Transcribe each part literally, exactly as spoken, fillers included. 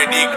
Learning.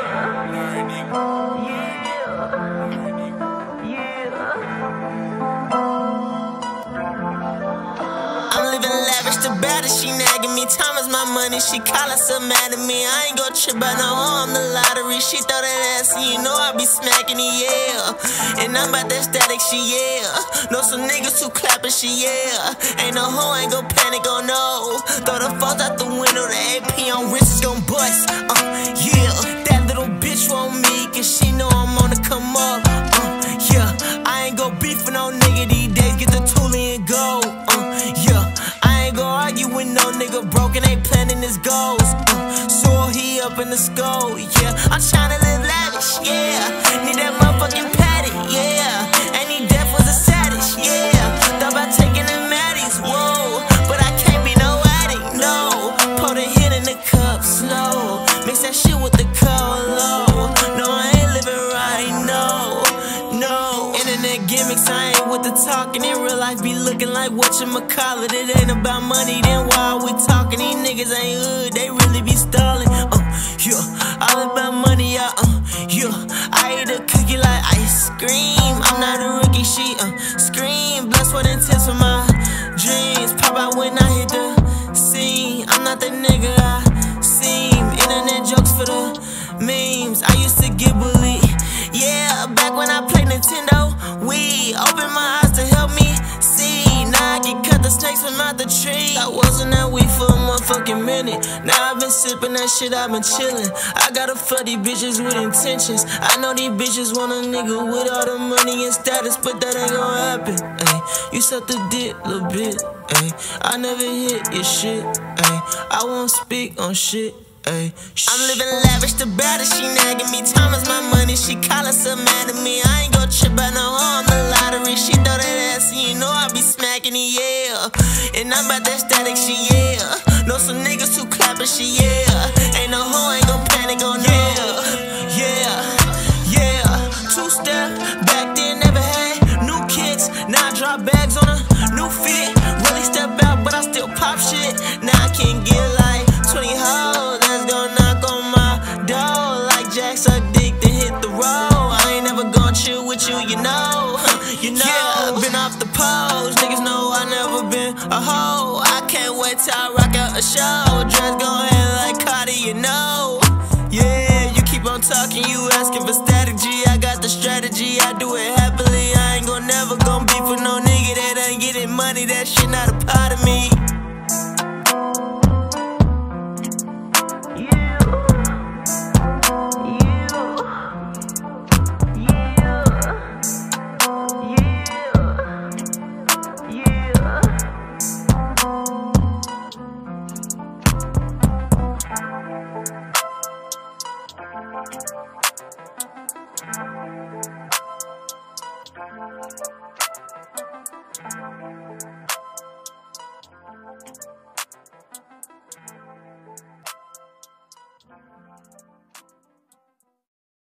I'm living lavish, the baddest, she nagging me. Time is my money, she callin' so mad at me. I ain't gon' trip, I know I'm the lottery. She throw that ass and you know I be smacking it, yeah. And I'm about that static, she yeah. Know some niggas who clappin', she yeah. Ain't no hoe, ain't gon' panic, oh no. Throw the phones out the window, the A P on wrist is gon' bust, uh, yeah. That little bitch want me, cause she know I'm on the come up, uh, yeah. I ain't gon' beef with no nigga these days, get the toolie and go, uh, yeah. I ain't gon' argue with no nigga broken, ain't planning his goals, uh, so he up in the skull, yeah. I'm tryna live lavish, yeah. Need that motherfucking patty, yeah. And he death was a savage, yeah. Thought about taking the Maddies, whoa. But I can't be no addict, no. Pour the hit in the cup slow. Mix that shit with the Colo. No, I ain't living right, no, no. Internet gimmicks, I ain't with the talking. In real life be looking like whatchamacallit. It ain't about money, then why are we talking? These niggas ain't hood, they really be stalling. Uh, yeah, all about money, yeah, uh, yeah. I eat a cookie like ice cream. I'm not a rookie, she uh, scream. Blessed with intense for my dreams. Pop out when I hit the scene. I'm not the nigga I seem. Internet jokes for the memes. I used to get bullied, yeah. Back when I played Nintendo Wii, open my eyes to help me see. Now I can cut the snakes from out the tree. I wasn't that weed for a motherfucking minute. Now I've been sipping that shit, I've been chillin'. I gotta fuck these bitches with intentions. I know these bitches want a nigga with all the money and status, but that ain't gon' happen. Ay, you suck the dick, little bit. Ay, I never hit your shit. Ay, I won't speak on shit. Ay, I'm living lavish, the baddest, she nagging me. Time is my money, she callin' so mad at me. I ain't gon' trip, I know I'm the lottery. She throw that ass and you know I be smacking it, yeah. And I'm about that static, she yeah. Know some niggas who clappin', she yeah. Ain't no hoe, ain't gon' panic, oh no. Yeah, yeah, two step, back then never had new kicks. Now I drop bags on a new fit. Really step out, but I still pop shit. Now I can get like twenty hoes. Suck dick to hit the road. I ain't never gon' chill with you, you know. You know, yeah, been off the pose. Niggas know I never been a hoe. I can't wait till I rock out a show. Dress gon' hit like Cardi, you know. Yeah, you keep on talking, you asking for static G. I got the strategy, I do it happily. I ain't gon' never gon' beef with no nigga that ain't getting money. That shit not a part of me.